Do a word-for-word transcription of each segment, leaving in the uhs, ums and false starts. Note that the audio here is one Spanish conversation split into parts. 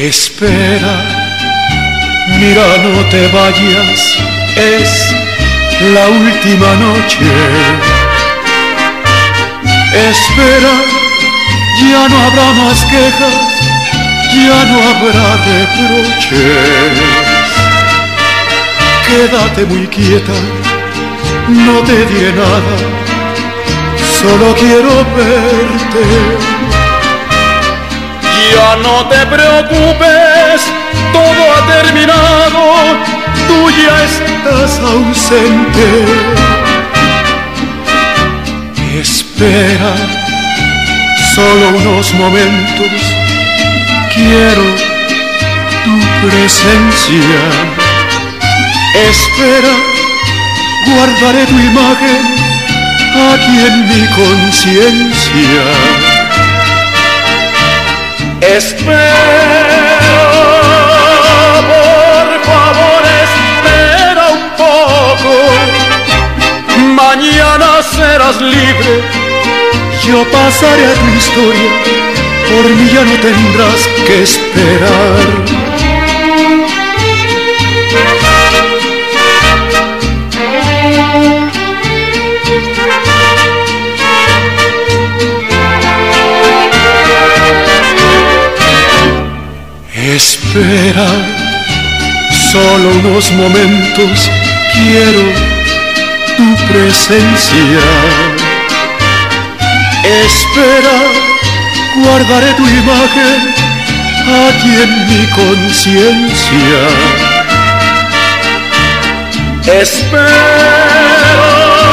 Espera, mira, no te vayas, es la última noche. Espera, ya no habrá más quejas, ya no habrá reproches. Quédate muy quieta, no te diré nada, solo quiero verte. Ya no te preocupes, todo ha terminado, tú ya estás ausente. Espera, solo unos momentos, quiero tu presencia. Espera, guardaré tu imagen aquí en mi conciencia. Espera, por favor, espera un poco. Mañana serás libre, yo pasaré a tu historia, por mí ya no tendrás que esperar. Espera, solo unos momentos, quiero tu presencia. Espera, guardaré tu imagen aquí en mi conciencia. Espera,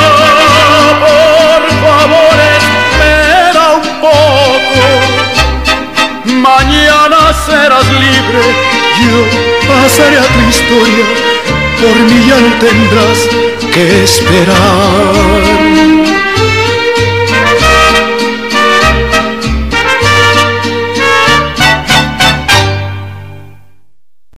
por favor, espera un poco. Mañana serás libre, yo pasaré a tu historia, por mí ya no tendrás que esperar.